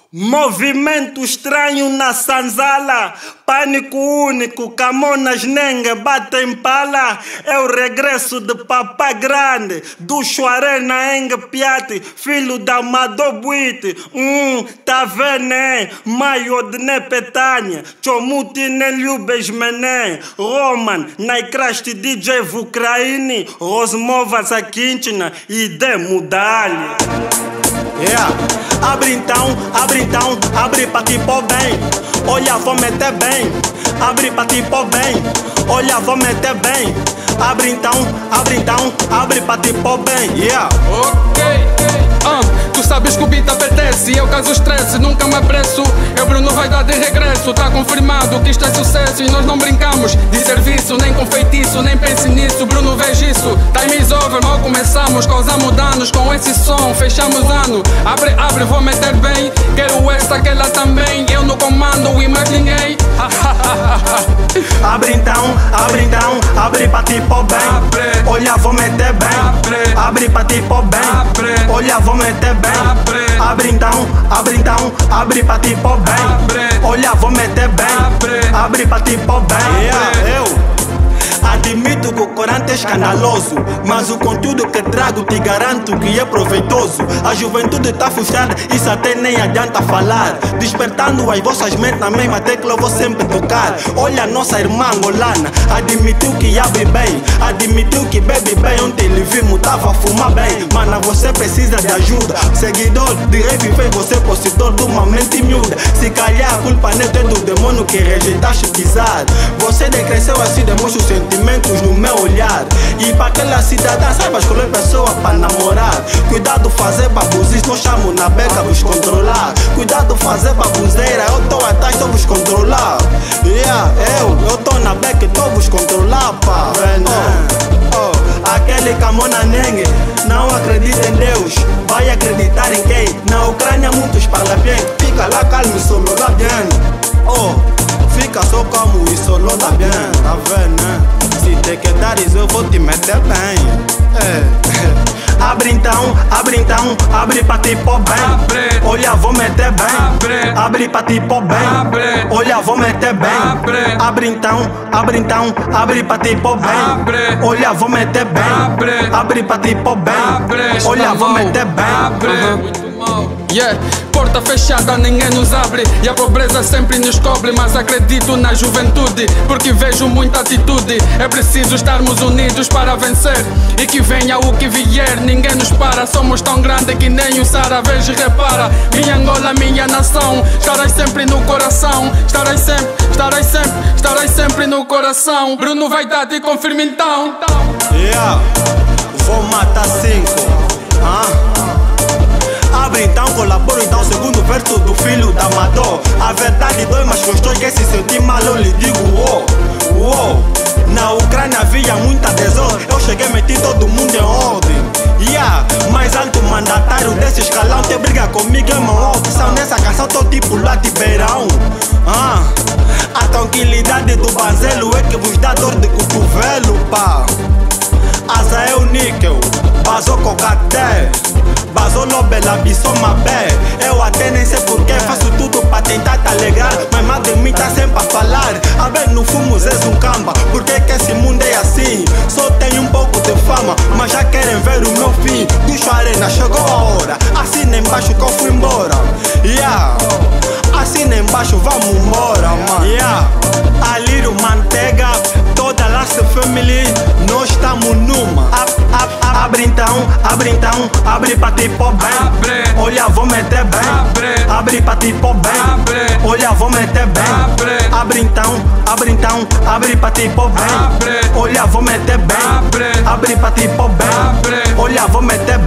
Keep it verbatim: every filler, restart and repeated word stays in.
Movimento estranho na Sanzala, pânico único, Camonas Nengue batem pala. É o regresso de Papá Grande, do Chuaré na Engue Piate, filho da Madobuite. Hum, tá vendo, né? Maio de Nepetânia, Chomuti Nelubes Mené, Roman, Naikrast D J Vukraini, Rosmova Zakinchina e Demudali. Yeah. Abre então, abre então, abre pra ti pôr bem. Olha, vou meter bem. Abre pra ti pôr bem. Olha, vou meter bem. Abre então, abre então, abre pra ti pôr bem. Yeah. Ok, uh, tu sabes que o beat apetece. Eu caso estresse, nunca me apresso. Eu Bruno vai dar de regresso. Tá confirmado que isto é sucesso. E nós não brincamos de serviço, nem com feitiço, nem pense nisso. Bruno veja isso, time is over. Mal começamos, causamos danos com esse som. Fechamos ano, abre, abre, vou meter bem. Quero esta, aquela também. Eu no comando e mais ninguém. Abre então, abre então, abre pra ti pôr bem. Abre. Olha, vou meter bem. Abre. Abre pra ti pôr bem. Abre. Olha, vou meter bem. Abre. Abre então, abre então, abre pra ti pôr bem. Abre. Olha, vou meter bem. Abre. Abre pra ti pôr bem. Abre. Yeah, eu admito que o corante é escandaloso, mas o conteúdo que trago te garanto que é proveitoso. A juventude tá frustrada, isso até nem adianta falar. Despertando as vossas mentes na mesma tecla eu vou sempre tocar. Olha a nossa irmã angolana, admitiu que abre bem, admitiu que bebe bem. Ontem ele vimos, tava a fumar bem. Mana, você precisa de ajuda. Seguidor de rap fez você possuidor de uma mente miúda. Se calhar a culpa não é do demônio que rejeitaste pisar. Você decresceu assim, demonstra o sentimentos no meu olhar. E para aquela cidadã, saiba escolher pessoa para namorar. Cuidado fazer babuzice, não chamo na beca vos controlar. Cuidado fazer babuzeira, eu tô atrás, tô vos controlar. Yeah, eu, eu tô na beca e tô vos controlar, pá. Oh, oh, aquele Camona Nengue não acredita em Deus, vai acreditar em quem? Na Ucrânia muitos falam bem. Fica lá calmo e solo lá bem. Oh, fica só calmo e solo lá bem. Tá vendo, né? Se te quedares eu vou te meter bem. É. Abre então, abre então, abre pra ti pôr bem. Abre. Olha, vou meter bem. Abre. Abre pra ti pôr bem. Abre. Olha, vou meter bem. Abre. Abre então, abre então, abre pra ti pôr bem. Abre. Olha, vou meter bem. Abre. Abre pra ti pôr bem. Abre. Olha, vou meter bem. Abre. Uhum. Muito mal. Yeah. Porta fechada, ninguém nos abre. E a pobreza sempre nos cobre. Mas acredito na juventude, porque vejo muita atitude. É preciso estarmos unidos para vencer. E que venha o que vier, ninguém nos para. Somos tão grandes que nem o Sara. Veja e repara, minha Angola, minha nação. Estarás sempre no coração. Estarás sempre, estarás sempre, estarás sempre no coração. Bruno vai dar te confirma então. Yeah, vou matar cinco. Ah. Abre então, colaboro então, segundo verso do filho da Amador. A verdade dói, mas gostou, que se sentir mal eu lhe digo uou, uou. Na Ucrânia havia muita desordem, eu cheguei e meti todo mundo em ordem. Yeah, mais alto mandatário desse escalão, te briga comigo é uma opção. Nessa canção tô tipo lá de beirão. Ah, a tranquilidade do banzelo é que vos dá dor de cotovelo, pá. Asa é o níquel, vazou cocaté. Vazou lobela, bissou mabé. Eu até nem sei porquê, faço tudo pra tentar te alegrar. Mas mais de mim tá sempre a falar. A ver no fumo és um camba, porque que esse mundo é assim? Só tenho um pouco de fama, mas já querem ver o meu fim. Do Arena, chegou a hora. Assina embaixo que eu fui embora. Yeah, assina embaixo, vamos embora, mano. Yeah, a Liro Manteiga, toda a Last Family, nós estamos numa. Ab, ab, ab, abre então, abre então, abre pra ti pôr bem. Abre. Olha, vou meter bem. Abre. Abre pra ti pôr bem. Abre. Olha, vou meter bem. Abre. Abre então, abre então, abre pra ti pôr bem. Abre. Olha, vou meter bem. Abre. Abre pra ti pôr bem. Abre. Olha, vou meter